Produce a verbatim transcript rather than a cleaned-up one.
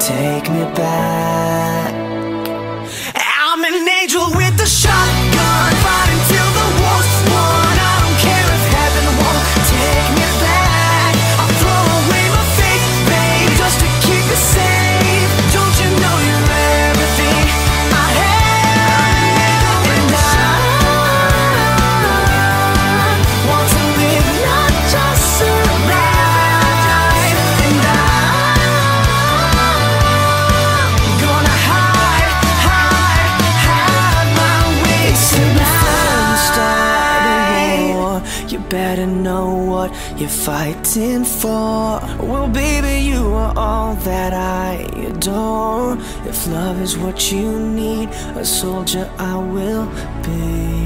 take me back. I'm an angel with a shotgun, fighting till the war's won. I don't care if heaven won't take me back. I'll throw away my faith, babe, just to keep you safe. Don't you know you're everything I have? And I want to live, not just survive. And I'm gonna hide, hide, hide my way tonight. You better know what you're fighting for. Well, baby, you are all that I adore. If love is what you need, a soldier I will be.